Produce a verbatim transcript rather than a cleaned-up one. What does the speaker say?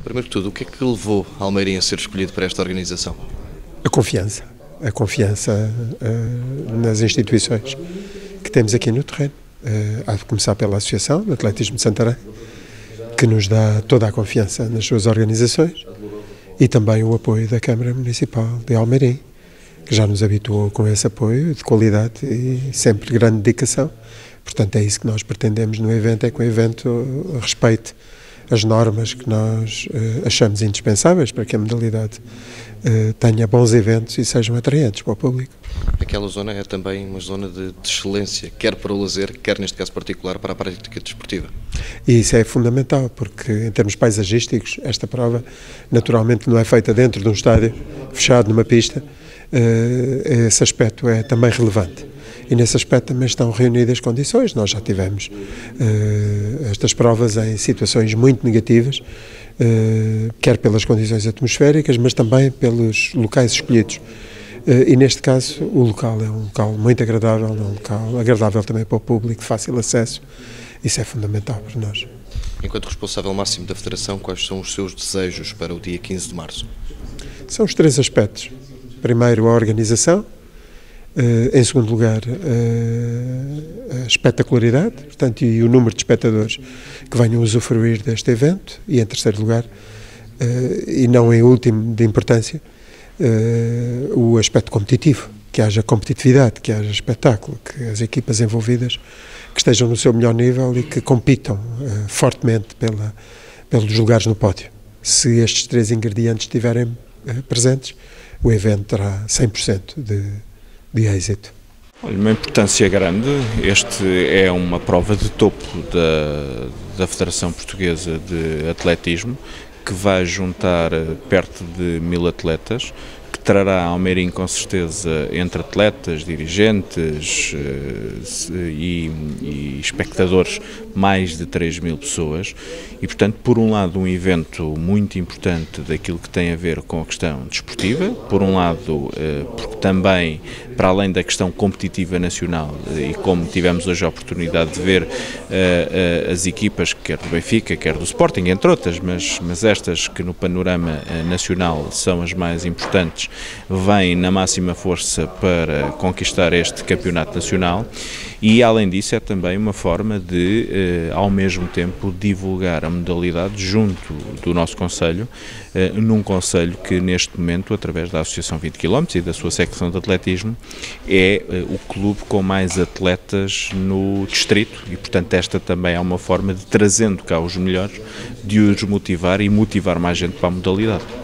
Primeiro de tudo, o que é que levou Almeirim a ser escolhido para esta organização? A confiança. A confiança uh, nas instituições que temos aqui no terreno. Uh, há de começar pela Associação de Atletismo de Santarém, que nos dá toda a confiança nas suas organizações, e também o apoio da Câmara Municipal de Almeirim, que já nos habituou com esse apoio de qualidade e sempre grande dedicação. Portanto, é isso que nós pretendemos no evento, é que o evento respeite as normas que nós uh, achamos indispensáveis para que a modalidade uh, tenha bons eventos e sejam atraentes para o público. Aquela zona é também uma zona de, de excelência, quer para o lazer, quer neste caso particular para a prática desportiva. E isso é fundamental, porque em termos paisagísticos, esta prova naturalmente não é feita dentro de um estádio fechado numa pista, uh, esse aspecto é também relevante. E nesse aspecto também estão reunidas condições. Nós já tivemos uh, estas provas em situações muito negativas, uh, quer pelas condições atmosféricas, mas também pelos locais escolhidos. Uh, e neste caso o local é um local muito agradável, é um local agradável também para o público, de fácil acesso. Isso é fundamental para nós. Enquanto responsável máximo da Federação, quais são os seus desejos para o dia quinze de março? São os três aspectos. Primeiro, a organização. Uh, em segundo lugar, uh, a espetacularidade, portanto, e o número de espectadores que venham usufruir deste evento, e em terceiro lugar, uh, e não em último de importância, uh, o aspecto competitivo, que haja competitividade, que haja espetáculo, que as equipas envolvidas que estejam no seu melhor nível e que compitam uh, fortemente pela, pelos lugares no pódio. Se estes três ingredientes estiverem uh, presentes, o evento terá cem por cento de de êxito. Olha, uma importância grande. Este é uma prova de topo da, da Federação Portuguesa de Atletismo, que vai juntar perto de mil atletas, que trará Almeirim com certeza entre atletas, dirigentes e, e espectadores mais de três mil pessoas e, portanto, por um lado um evento muito importante daquilo que tem a ver com a questão desportiva, por um lado porque também, para além da questão competitiva nacional, e como tivemos hoje a oportunidade de ver as equipas, quer do Benfica, quer do Sporting, entre outras, mas, mas estas que no panorama nacional são as mais importantes, vêm na máxima força para conquistar este campeonato nacional e, além disso, é também uma forma de, eh, ao mesmo tempo, divulgar a modalidade junto do nosso concelho, eh, num concelho que, neste momento, através da Associação vinte quilómetros e da sua secção de atletismo, é eh, o clube com mais atletas no distrito e, portanto, esta também é uma forma de, trazendo cá os melhores, de os motivar e motivar mais gente para a modalidade.